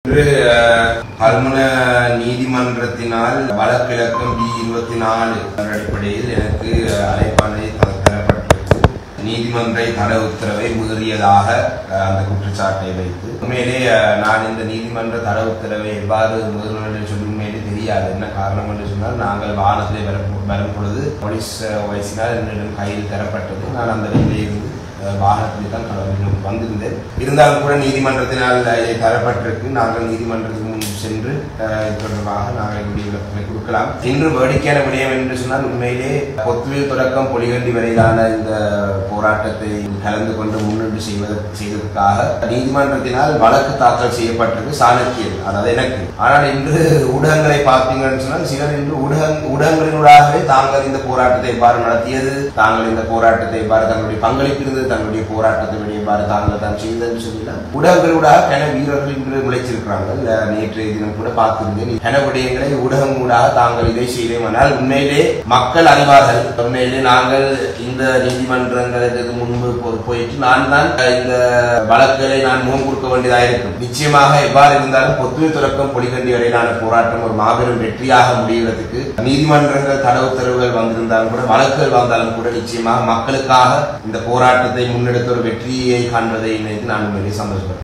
கல்முன நீதிமன்றத்தினால் வழக்கிழக்கம் D24 அடிப்படையில் எனக்கு அழைப்பாணை தரப்பட்டிருக்கு. நீதிமன்ற தட உத்தரவை மீறியதாக அந்த குற்றச்சாட்டை வைத்து உண்மையிலே நான் இந்த நீதிமன்ற தட உத்தரவை எவ்வாறு மீறினேன் என்று சொல்லி உண்மையிலே தெரியாது. என்ன காரணம் என்று சொன்னால் நாங்கள் வாகனத்திலே வரும் பொழுது போலீஸ் வயசினால் என்னிடம் கையில் தரப்பட்டது. நான் அந்த நிலையிலிருந்து வாகனத்தில் தான் வந்திருந்தேன். இருந்தாலும் கூட நீதிமன்றத்தினால் தரப்பட்டிருக்கு. நாங்கள் நீதிமன்றத்துக்கு முன் சென்று தொடர்பாக நாங்கள் என்னுடைய விளக்கங்களை கொடுக்கலாம். இன்று வேடிக்கையான விடயம் என்று சொன்னால் உண்மையிலே பொத்துவில் தொடக்கம் பொலிகண்டி வரையிலான இந்த போராட்டத்தை கலந்து கொண்டு முன்னின்று செய்வதற்காக நீதிமன்றத்தினால் வழக்கு தாக்கல் செய்யப்பட்டிருக்கு சாணக்கியல், அதாவது எனக்கு. ஆனால் இன்று ஊடகங்களை பார்த்தீங்கன்னு சொன்னால் சிலர் இன்று ஊடகங்களினூடாகவே தாங்கள் இந்த போராட்டத்தை எவ்வாறு நடத்தியது, தாங்கள் இந்த போராட்டத்தை எவ்வாறு தங்களுடைய பங்களிப்பு இருந்தது, தங்களுடைய போராட்டத்தை எவ்வாறு தாங்கள் தான் செய்ததுன்னு சொல்லலாம். ஊடகங்களூடாக கன வீரர்கள் இன்று முளைச்சிருக்கிறாங்க. நேற்றைய தினம் கூட பார்த்திருந்தேன். கன விடயங்களை ஊடகம் ஊடாக தாங்கள் இதை செய்தோம்னால் உண்மையிலே மக்கள் அறிவார்கள். உண்மையிலே நாங்கள் இந்த நீதிமன்றங்களுக்கு முன்பு போயிட்டு நான் தான் இந்த வழக்குகளை நான் முகம் கொடுக்க வேண்டியதாக இருக்கும். நிச்சயமாக எவ்வாறு இருந்தாலும் பொத்துவில் தொடக்கம் பொலிகண்டி வரையிலான போராட்டம் ஒரு மாபெரும் வெற்றியாக முடிவதற்கு நீதிமன்றங்கள் தட உத்தரவுகள் வந்திருந்தாலும் கூட வழக்குகள் வந்தாலும் கூட நிச்சயமாக மக்களுக்காக இந்த போராட்டத்தை முன்னெடுத்த ஒரு வெற்றியை காண்பதை நினைத்து நான் உண்மையிலே சந்தோஷப்படுறேன்.